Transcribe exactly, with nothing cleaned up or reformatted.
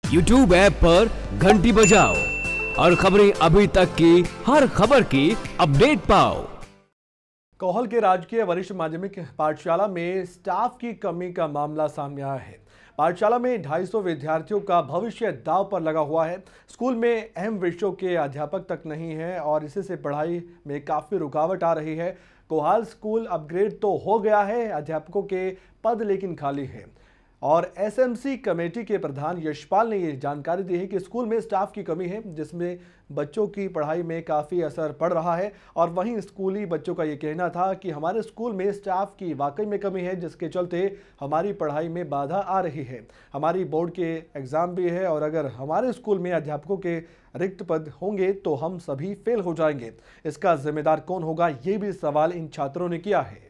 YouTube app पर घंटी बजाओ और खबरें अभी तक की हर खबर की अपडेट पाओ। कोहल के राजकीय वरिष्ठ माध्यमिक पाठशाला में स्टाफ की कमी का मामला सामने आया है। पाठशाला में ढाई सौ विद्यार्थियों का भविष्य दांव पर लगा हुआ है। स्कूल में अहम विषयों के अध्यापक तक नहीं है और इसी से पढ़ाई में काफ़ी रुकावट आ रही है। कोहाल स्कूल अपग्रेड तो हो गया है, अध्यापकों के पद लेकिन खाली है। और एसएमसी कमेटी के प्रधान यशपाल ने ये जानकारी दी है कि स्कूल में स्टाफ की कमी है, जिसमें बच्चों की पढ़ाई में काफ़ी असर पड़ रहा है। और वहीं स्कूली बच्चों का ये कहना था कि हमारे स्कूल में स्टाफ की वाकई में कमी है, जिसके चलते हमारी पढ़ाई में बाधा आ रही है। हमारी बोर्ड के एग्ज़ाम भी है और अगर हमारे स्कूल में अध्यापकों के रिक्त पद होंगे तो हम सभी फेल हो जाएंगे। इसका जिम्मेदार कौन होगा, ये भी सवाल इन छात्रों ने किया है।